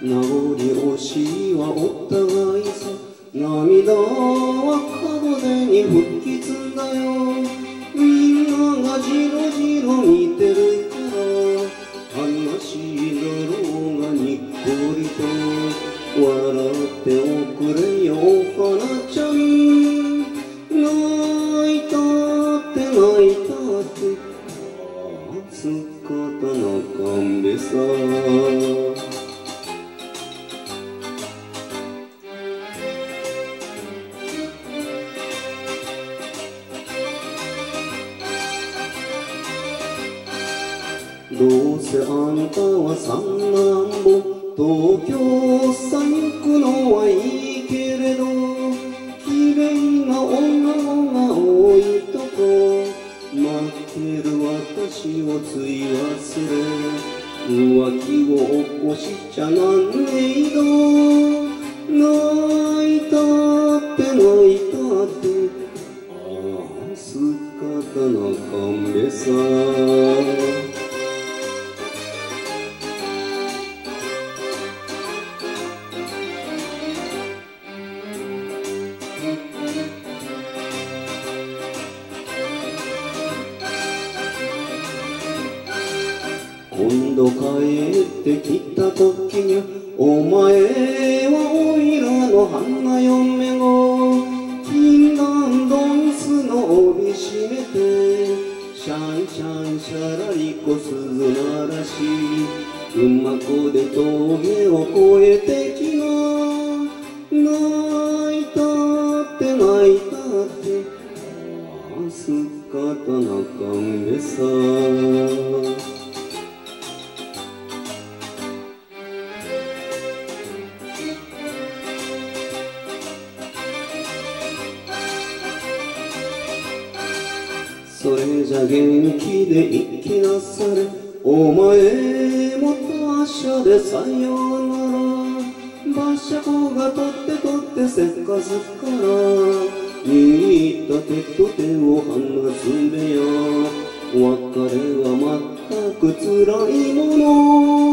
名残惜しいはお互いさ、涙は門出に吹きつんだよ。みんながじろじろ見てるから悲しいだろうがにっこりと笑っておくれよお花ちゃん。泣いたって泣いたって仕方なかんべさ。どうせあんたは三男坊、東京さ行くのはいいけれど、きれいな女が多いとこ待ってる私をつい忘れ、浮気を起こしちゃなんねいど。泣いたって泣いたって仕方なかんべさ。今度帰ってきた時にゃ、お前はおいらの花嫁を禁断ドンスの帯締めて、シャンシャンシャラリコ鈴鳴らし、馬子で峠を越えてきな。泣いたって泣いたって仕方なかんべさ。それじゃ元気で生きなされ、お前も達者でさようなら。馬車子が取ってせっかすから握った手と手を離すべや。別れはまったくつらいもの。